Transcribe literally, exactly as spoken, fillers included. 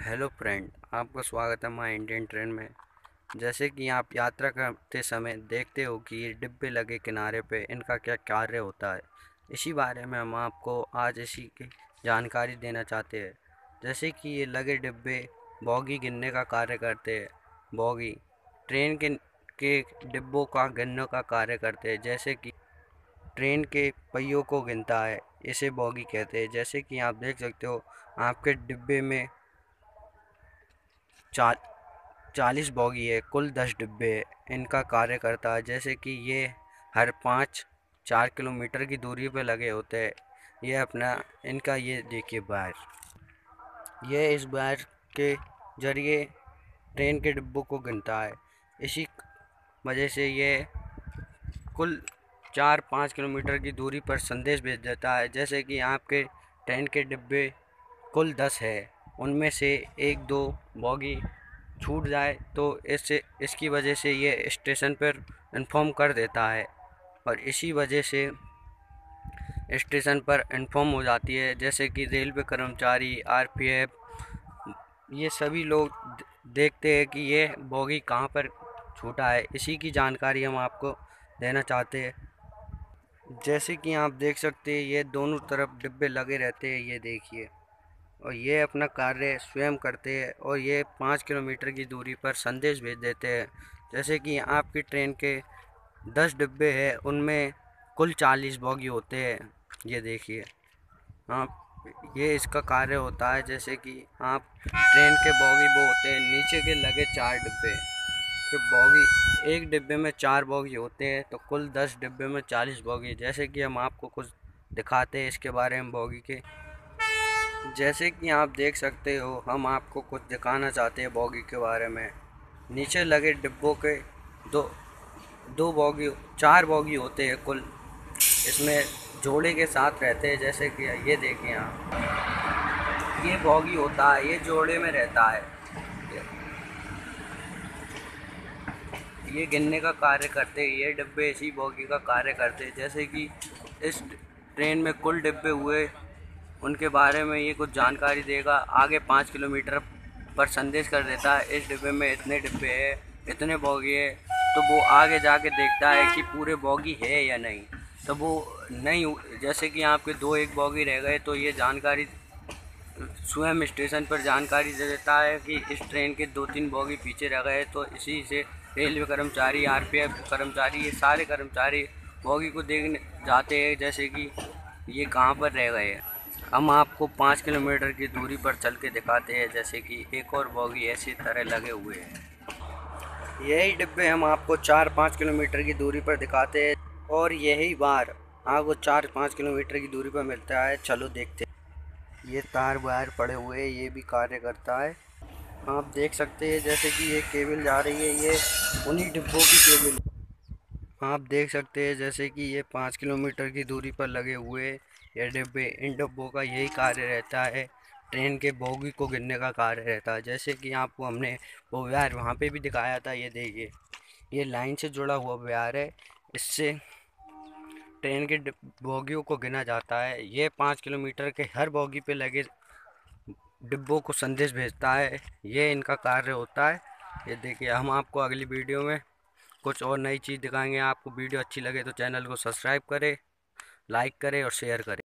Hello friend, आपका स्वागत है हमारे इंडियन ट्रेन में। जैसे कि आप यात्रा करते समय देखते हो कि ये डिब्बे लगे किनारे पे, इनका क्या कार्य होता है, इसी बारे में हम आपको आज इसी की जानकारी देना चाहते हैं। जैसे कि ये लगे डिब्बे बॉगी गिनने का कार्य करते हैं। बॉगी ट्रेन के के डिब्बों का गिनने का कार्य करते हैं। जैसे कि ट्रेन के पहियों को गिनता है, इसे बॉगी कहते हैं। जैसे कि आप देख सकते हो, आपके डिब्बे में चा चालीस बोगी है, कुल दस डिब्बे है। इनका कार्य करता है जैसे कि ये हर पाँच चार किलोमीटर की दूरी पे लगे होते हैं। ये अपना इनका ये देखिए बार, ये इस बार के जरिए ट्रेन के डिब्बों को गिनता है। इसी वजह से ये कुल चार पाँच किलोमीटर की दूरी पर संदेश भेज देता है। जैसे कि आपके ट्रेन के डिब्बे कुल दस है, उनमें से एक दो बोगी छूट जाए तो इससे इसकी वजह से ये स्टेशन पर इन्फॉर्म कर देता है, और इसी वजह से स्टेशन पर इन्फॉर्म हो जाती है। जैसे कि रेलवे कर्मचारी, आरपीएफ, ये सभी लोग देखते हैं कि ये बोगी कहाँ पर छूटा है। इसी की जानकारी हम आपको देना चाहते हैं। जैसे कि आप देख सकते हैं, ये दोनों तरफ डिब्बे लगे रहते हैं, ये देखिए। और ये अपना कार्य स्वयं करते हैं, और ये पाँच किलोमीटर की दूरी पर संदेश भेज देते हैं। जैसे कि आपकी ट्रेन के दस डिब्बे हैं, उनमें कुल चालीस बोगी होते हैं, ये देखिए आप। ये इसका कार्य होता है। जैसे कि आप ट्रेन के बोगी वो होते हैं नीचे के लगे चार डिब्बे, फिर बोगी एक डिब्बे में चार बोगी होते हैं, तो कुल दस डिब्बे में चालीस बोगी। जैसे कि हम आपको कुछ दिखाते हैं इसके बारे में बोगी के। जैसे कि आप देख सकते हो, हम आपको कुछ दिखाना चाहते हैं बोगी के बारे में। नीचे लगे डिब्बों के दो दो बोगी चार बोगी होते हैं कुल, इसमें जोड़े के साथ रहते हैं। जैसे कि ये देखें आप, ये बोगी होता है, ये जोड़े में रहता है। ये गिनने का कार्य करते हैं, ये डिब्बे इसी बोगी का कार्य करते हैं। जैसे कि इस ट्रेन में कुल डिब्बे हुए, उनके बारे में ये कुछ जानकारी देगा। आगे पाँच किलोमीटर पर संदेश कर देता है, इस डिब्बे में इतने डिब्बे हैं, इतने बोगी है। तो वो आगे जाके देखता है कि पूरे बोगी है या नहीं। तो वो नहीं, जैसे कि आपके दो एक बोगी रह गए, तो ये जानकारी स्वयं स्टेशन पर जानकारी दे देता है कि इस ट्रेन के दो तीन बोगी पीछे रह गए। तो इसी से रेलवे कर्मचारी, आरपीएफ कर्मचारी, ये सारे कर्मचारी बोगी को देखने जाते हैं, जैसे कि ये कहाँ पर रह गए हैं। हम आपको पाँच किलोमीटर की दूरी पर चल के दिखाते हैं। जैसे कि एक और बोगी ऐसी तरह लगे हुए हैं। यही डिब्बे हम आपको चार पाँच किलोमीटर की दूरी पर दिखाते हैं, और यही बार आपको चार पाँच किलोमीटर की दूरी पर मिलता है। चलो देखते हैं। ये तार वायर पड़े हुए हैं, ये भी कार्य करता है। आप देख सकते हैं जैसे कि ये केबल जा रही है, ये उन्हीं डिब्बों की केबल। आप देख सकते हैं जैसे कि ये पाँच किलोमीटर की दूरी पर लगे हुए ये डिब्बे, इन डिब्बों का यही कार्य रहता है, ट्रेन के बोगी को गिनने का कार्य रहता है। जैसे कि आपको हमने वो व्यवहार वहाँ पे भी दिखाया था, ये देखिए, ये लाइन से जुड़ा हुआ व्यवहार है। इससे ट्रेन के बोगियों को गिना जाता है। ये पाँच किलोमीटर के हर बोगी पे लगे डिब्बों को संदेश भेजता है, ये इनका कार्य होता है। ये देखिए, हम आपको अगली वीडियो में कुछ और नई चीज़ दिखाएंगे। आपको वीडियो अच्छी लगे तो चैनल को सब्सक्राइब करें, लाइक करें और शेयर करें।